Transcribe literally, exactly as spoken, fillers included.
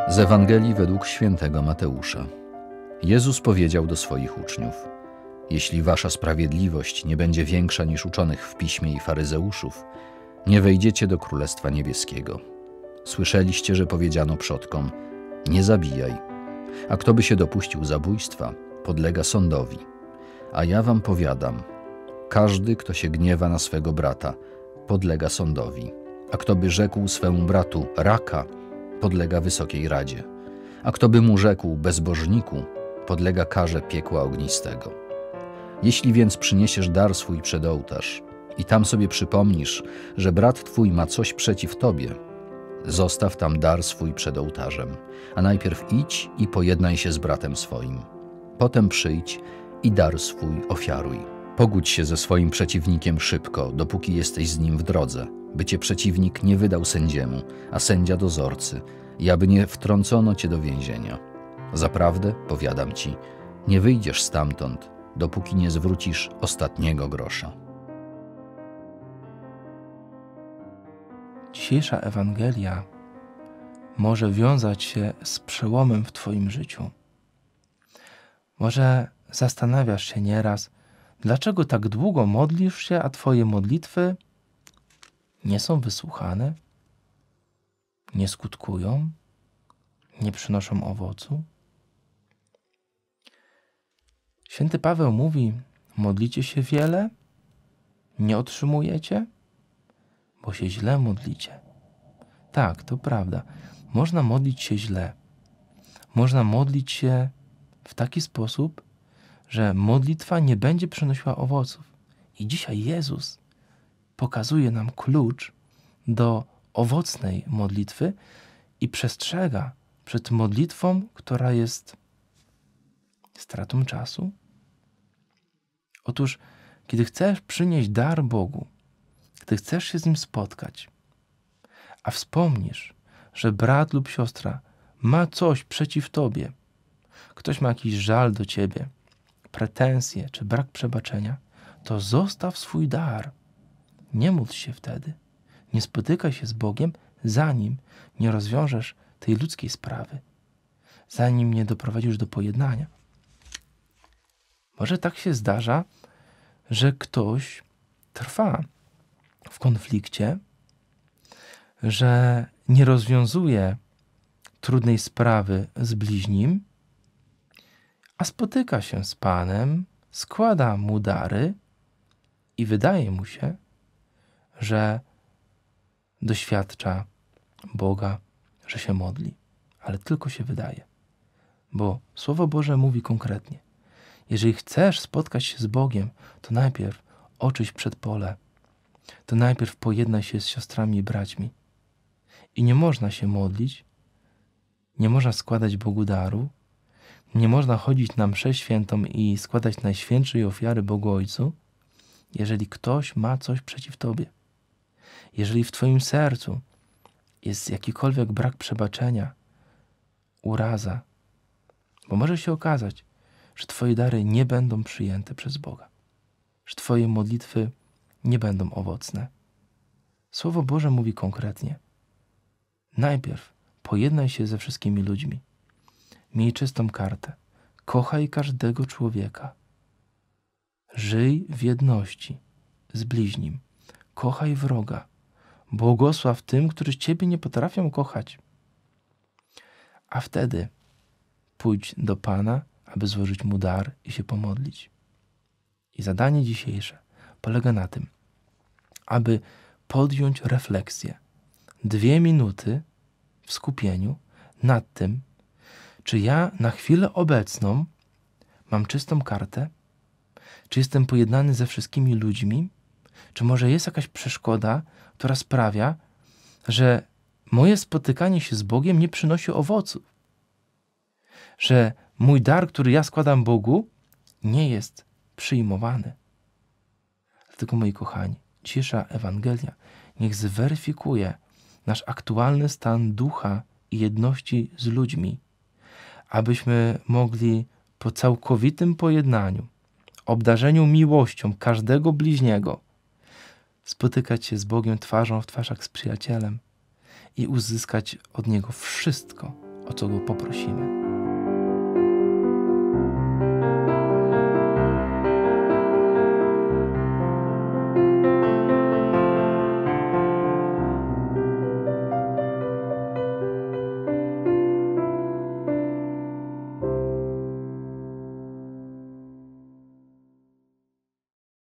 Z Ewangelii według świętego Mateusza. Jezus powiedział do swoich uczniów: jeśli wasza sprawiedliwość nie będzie większa niż uczonych w piśmie i faryzeuszów, nie wejdziecie do Królestwa Niebieskiego. Słyszeliście, że powiedziano przodkom: nie zabijaj, a kto by się dopuścił zabójstwa, podlega sądowi. A ja wam powiadam, każdy, kto się gniewa na swego brata, podlega sądowi, a kto by rzekł swemu bratu raka, podlega wysokiej radzie, a kto by mu rzekł bezbożniku, podlega karze piekła ognistego. Jeśli więc przyniesiesz dar swój przed ołtarz i tam sobie przypomnisz, że brat twój ma coś przeciw tobie, zostaw tam dar swój przed ołtarzem, a najpierw idź i pojednaj się z bratem swoim. Potem przyjdź i dar swój ofiaruj. Pogódź się ze swoim przeciwnikiem szybko, dopóki jesteś z nim w drodze, by cię przeciwnik nie wydał sędziemu, a sędzia dozorcy, i aby nie wtrącono cię do więzienia. Zaprawdę, powiadam ci, nie wyjdziesz stamtąd, dopóki nie zwrócisz ostatniego grosza. Dzisiejsza Ewangelia może wiązać się z przełomem w twoim życiu. Może zastanawiasz się nieraz, dlaczego tak długo modlisz się, a twoje modlitwy nie są wysłuchane, nie skutkują, nie przynoszą owocu. Święty Paweł mówi: modlicie się wiele, nie otrzymujecie, bo się źle modlicie. Tak, to prawda. Można modlić się źle. Można modlić się w taki sposób, że modlitwa nie będzie przynosiła owoców. I dzisiaj Jezus pokazuje nam klucz do owocnej modlitwy i przestrzega przed modlitwą, która jest stratą czasu. Otóż, kiedy chcesz przynieść dar Bogu, gdy chcesz się z Nim spotkać, a wspomnisz, że brat lub siostra ma coś przeciw tobie, ktoś ma jakiś żal do ciebie, pretensje czy brak przebaczenia, to zostaw swój dar. Nie módl się wtedy. Nie spotykaj się z Bogiem, zanim nie rozwiążesz tej ludzkiej sprawy, zanim nie doprowadzisz do pojednania. Może tak się zdarza, że ktoś trwa w konflikcie, że nie rozwiązuje trudnej sprawy z bliźnim, a spotyka się z Panem, składa mu dary i wydaje mu się, że doświadcza Boga, że się modli, ale tylko się wydaje. Bo Słowo Boże mówi konkretnie: jeżeli chcesz spotkać się z Bogiem, to najpierw oczyść przedpole, to najpierw pojednaj się z siostrami i braćmi. I nie można się modlić, nie można składać Bogu daru, nie można chodzić na mszę świętą i składać najświętszej ofiary Bogu Ojcu, jeżeli ktoś ma coś przeciw tobie. Jeżeli w twoim sercu jest jakikolwiek brak przebaczenia, uraza, bo może się okazać, że twoje dary nie będą przyjęte przez Boga, że twoje modlitwy nie będą owocne. Słowo Boże mówi konkretnie: najpierw pojednaj się ze wszystkimi ludźmi. Miej czystą kartę. Kochaj każdego człowieka. Żyj w jedności z bliźnim. Kochaj wroga. Błogosław tym, którzy ciebie nie potrafią kochać. A wtedy pójdź do Pana, aby złożyć Mu dar i się pomodlić. I zadanie dzisiejsze polega na tym, aby podjąć refleksję. Dwie minuty w skupieniu nad tym, czy ja na chwilę obecną mam czystą kartę, czy jestem pojednany ze wszystkimi ludźmi, czy może jest jakaś przeszkoda, która sprawia, że moje spotykanie się z Bogiem nie przynosi owoców, że mój dar, który ja składam Bogu, nie jest przyjmowany. Dlatego, moi kochani, dzisiejsza Ewangelia niech zweryfikuje nasz aktualny stan ducha i jedności z ludźmi, abyśmy mogli po całkowitym pojednaniu, obdarzeniu miłością każdego bliźniego, spotykać się z Bogiem twarzą w twarz jak z przyjacielem i uzyskać od Niego wszystko, o co go poprosimy.